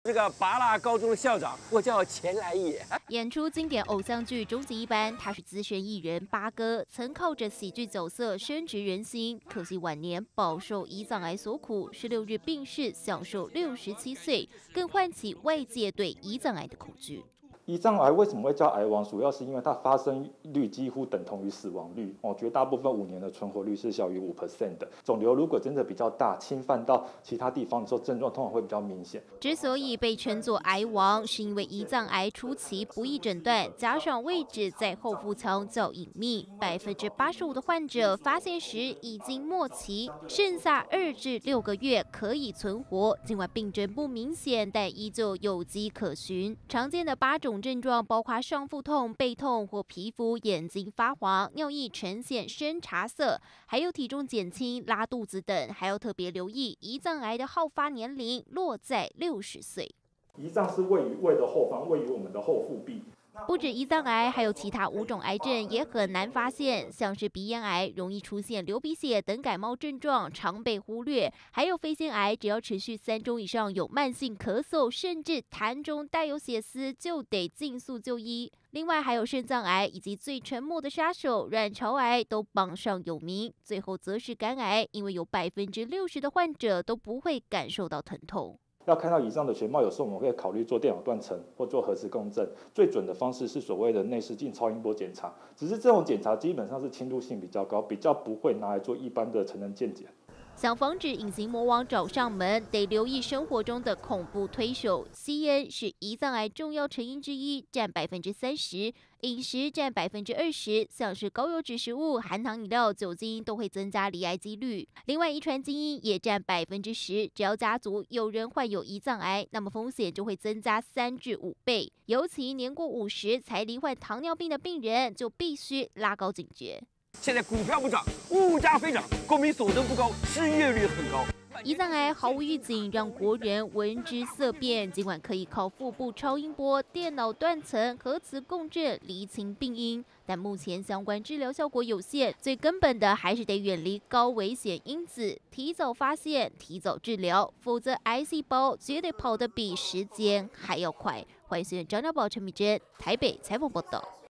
这个拔蜡高中的校长，我叫钱来也。 演出经典偶像剧《终极一班》，他是资深艺人八哥，曾靠着喜剧角色深植人心。可惜晚年饱受胰脏癌所苦，16日病逝，享受67岁，更唤起外界对胰脏癌的恐惧。 胰脏癌为什么会叫癌王？主要是因为它发生率几乎等同于死亡率绝大部分5年的存活率是小于5% 的。肿瘤如果真的比较大，侵犯到其他地方的时候，症状通常会比较明显。 之所以被称作癌王，是因为胰脏癌初期不易诊断，加上位置在后腹腔较隐秘，85%的患者发现时已经末期，剩下2至6个月可以存活。尽管病症不明显，但依旧有迹可循。常见的8种症状包括上腹痛、背痛或皮肤、眼睛发黄、尿液呈现深茶色，还有体重减轻、拉肚子等。还要特别留意胰脏癌的好发年龄落在60岁。 胰脏是位于胃的后方，位于我们的后腹壁。 不止胰脏癌，还有其他5种癌症也很难发现，像是鼻咽癌容易出现流鼻血等感冒症状，常被忽略；还有肺腺癌，只要持续3周以上有慢性咳嗽，甚至痰中带有血丝，就得尽速就医。另外还有肾脏癌以及最沉默的杀手卵巢癌都榜上有名。最后则是肝癌，因为有60%的患者都不会感受到疼痛。 要看到以上的全貌，有时候我们会考虑做电脑断层或做核磁共振。最准的方式是所谓的内视镜超音波检查，只是这种检查基本上是侵入性比较高，比较不会拿来做一般的成人健检。 想防止隐形魔王找上门，得留意生活中的恐怖推手。吸烟是胰脏癌重要成因之一，占30%；饮食占20%，像是高油脂食物、含糖饮料、酒精都会增加罹癌几率。另外，遗传基因也占10%，只要家族有人患有胰脏癌，那么风险就会增加3至5倍。尤其年过50才罹患糖尿病的病人，就必须拉高警觉。 现在股票不涨，物价飞涨，国民所得不高，失业率很高。 胰脏癌毫无预警，让国人闻之色变。尽管可以靠腹部超音波、电脑断层、核磁共振厘清病因，但目前相关治疗效果有限。最根本的还是得远离高危险因子，提早发现、提早治疗，否则癌细胞绝对跑得比时间还要快。欢迎随张家宝、陈敏珍台北采访报道。